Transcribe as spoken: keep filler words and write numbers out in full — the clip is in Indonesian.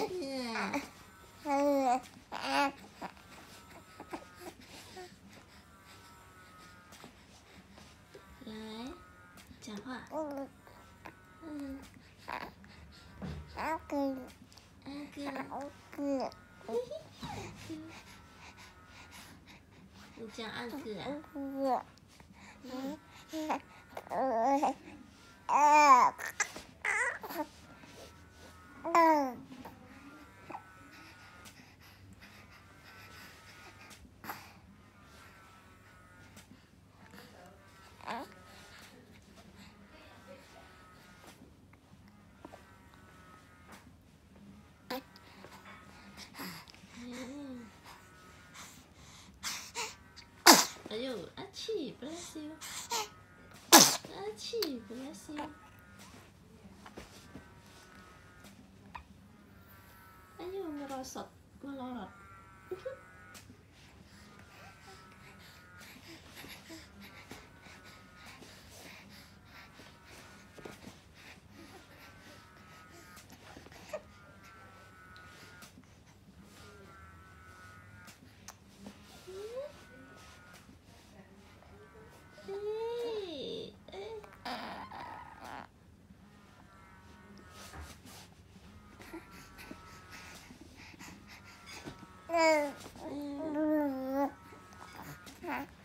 Yeah. 来，讲话。嗯。阿哥。阿哥。你讲阿哥啊？嗯。哎呦，阿七 bless you， 阿七 bless you， ayo merosot melorot. Mm.